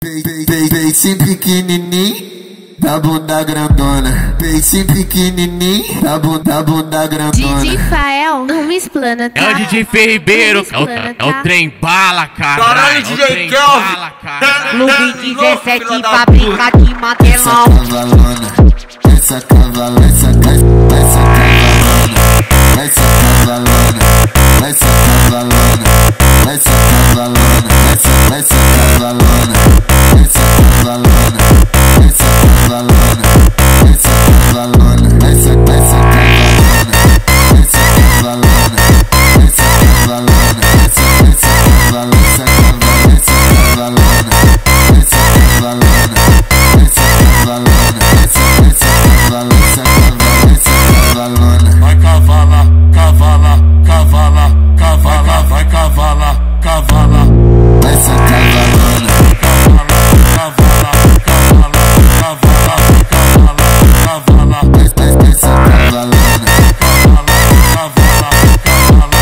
Peixe pequenininho da bunda grandona, peixe pequenininho da bunda grandona. DJ Fael, não me explana, tá? É o DJ Ferribeiro, é o trem bala, cara. Caralho, DJ Kelvin. Clube 17, fábrica de matelão. Essa cavalona, essa cavalona, essa cavalona, essa cavalona, essa cavalona, essa cavalona, essa cavalona, essa cavalona, essa cavalona, essa cavalona, essa cavalona, essa cavalona, essa cavalona, essa cavalona, essa cavalona, essa cavalona, essa cavalona. Vai cavala, cavala, cavala, cavala, vai cavala, cavala. Essa cavalona. Cavala, cavala, cavala, cavala, cavala, cavala. Essa cavalona. Cavala, cavala, cavala,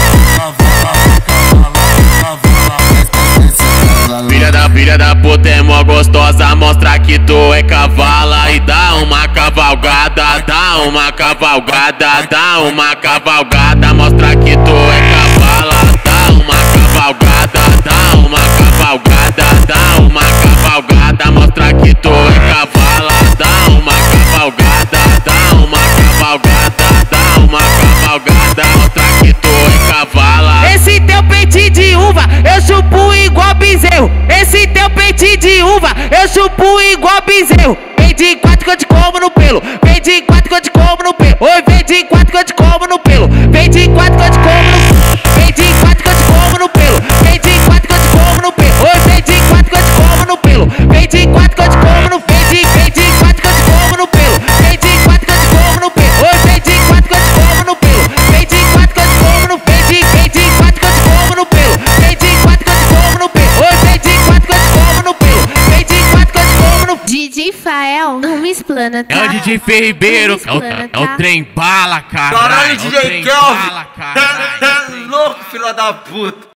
cavala, cavala. Filha da puta é mó gostosa, mostra que tu é cavala e dá uma cavalgada, dá uma cavalgada, dá uma cavalgada, mostra que tu é cavala, dá uma cavalgada, dá uma cavalgada, dá uma cavalgada, mostra que tu é cavala, dá uma cavalgada, dá uma cavalgada, dá uma cavalgada, mostra que tu é cavala. Esse teu peito de uva, eu chupo igual bezerro. Esse teu peito de uva, eu chupo igual bezerro. Vem de quatro que eu te como no pelo. Vem de quatro que eu te como no pelo. Oi, vem de quatro que eu te como no pelo. Vem de quatro que eu te como no pelo. Vem de quatro que eu te como no pelo. Vem de quatro que eu te como no pelo. Oi, vem de quatro que eu te como no pelo. Vem de quatro que eu te como no pelo. Vem de quatro que eu te como no pelo. Vem de quatro que eu te como no pelo. Oi, vem de quatro que eu te como no pelo. Vem de quatro que eu te como no pelo. Vem de quatro que eu te como no pelo. Vem de quatro que eu te como no pelo. Oi, vem de quatro que eu te como no pelo. Vem de quatro que eu te como no pelo. DJ Fael, não me explana, tá? É o DJ Ferribeiro, é o trem bala, cara. Caralho, DJ Kelvin. Louco, filha da puta.